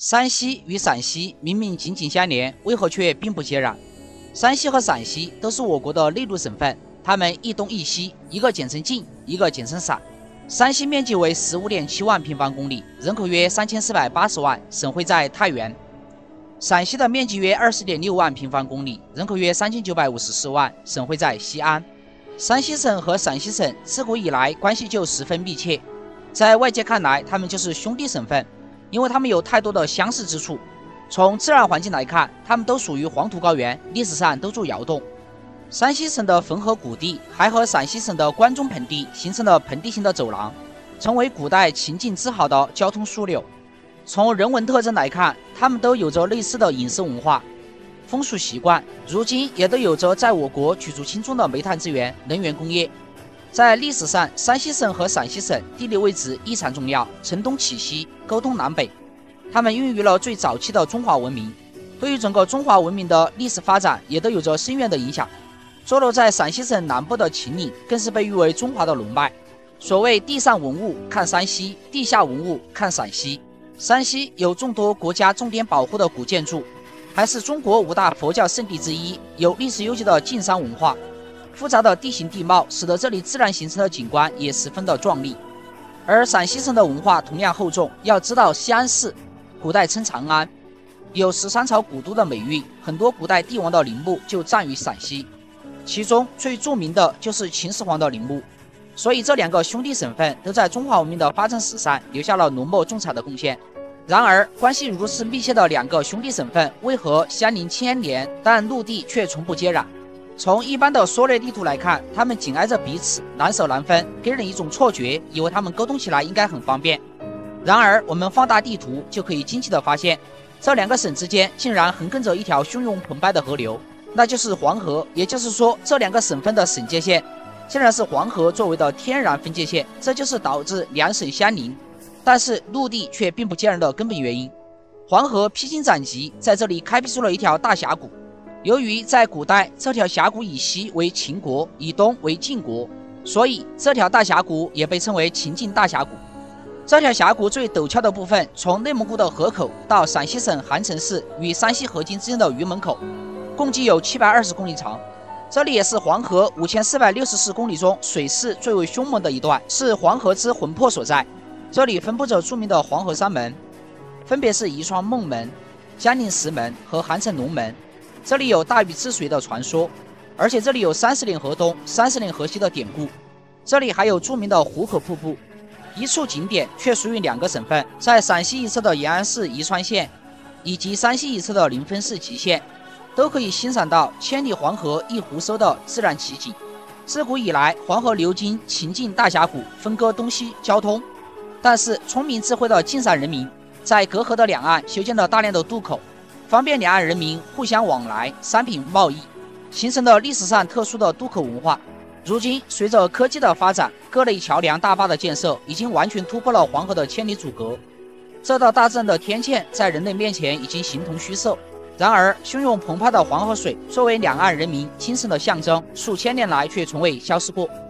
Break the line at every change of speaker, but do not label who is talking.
山西与陕西明明紧紧相连，为何却并不接壤？山西和陕西都是我国的内陆省份，它们一东一西，一个简称晋，一个简称陕。山西面积为15.7万平方公里，人口约3480万，省会在太原。陕西的面积约20.6万平方公里，人口约3954万，省会在西安。山西省和陕西省自古以来关系就十分密切，在外界看来，他们就是兄弟省份。因为它们有太多的相似之处。从自然环境来看，它们都属于黄土高原，历史上都筑窑洞。山西省的汾河谷地还和陕西省的关中盆地形成了盆地型的走廊，成为古代秦晋之好的交通枢纽。从人文特征来看，它们都有着类似的饮食文化、风俗习惯，如今也都有着在我国举足轻重的煤炭资源、能源工业。在历史上，山西省和陕西省地理位置异常重要，承东启西，沟通南北。它们孕育了最早期的中华文明，对于整个中华文明的历史发展也都有着深远的影响。坐落在陕西省南部的秦岭，更是被誉为中华的龙脉。所谓地上文物看山西，地下文物看陕西。山西有众多国家重点保护的古建筑，还是中国5大佛教圣地之一，有历史悠久的晋商文化。复杂的地形地貌使得这里自然形成的景观也十分的壮丽。而陕西省的文化同样厚重，要知道西安市古代称长安，有13朝古都的美誉，很多古代帝王的陵墓就葬于陕西，其中最著名的就是秦始皇的陵墓。所以这两个兄弟省份都在中华文明的发展史上留下了浓墨重彩的贡献。然而关系如此密切的两个兄弟省份，为何相邻千年，但陆地却从不接壤？从一般的缩略地图来看，它们紧挨着彼此，难舍难分，给人一种错觉，以为它们沟通起来应该很方便。然而我们放大地图就可以惊奇地发现，这两个省之间竟然横亘着一条汹涌澎湃的河流，那就是黄河。也就是说，这两个省份的省界线竟然是黄河作为的天然分界线，这就是导致两省相邻，但是陆地却并不接壤的根本原因。黄河披荆斩棘，在这里开辟出了一条大峡谷。由于在古代这条峡谷以西为秦国，以东为晋国，所以这条大峡谷也被称为秦晋大峡谷。这条峡谷最陡峭的部分，从内蒙古的河口到陕西省韩城市与山西河津之间的榆门口，共计有720公里长。这里也是黄河5464公里中水势最为凶猛的一段，是黄河之魂魄所在。这里分布着著名的黄河三门，分别是宜川孟门、江陵石门和韩城龙门。这里有大禹治水的传说，而且这里有30年河东30年河西的典故。这里还有著名的壶口瀑布，一处景点却属于两个省份，在陕西一侧的延安市宜川县，以及山西一侧的临汾市吉县，都可以欣赏到千里黄河一湖收的自然奇景。自古以来，黄河流经秦晋大峡谷，分割东西交通，但是聪明智慧的晋商人民在隔河的两岸修建了大量的渡口，方便两岸人民互相往来，商品贸易，形成了历史上特殊的渡口文化。如今随着科技的发展，各类桥梁大坝的建设已经完全突破了黄河的千里阻隔，这道大自然的天堑在人类面前已经形同虚设。然而汹涌澎湃的黄河水作为两岸人民精神的象征，数千年来却从未消失过。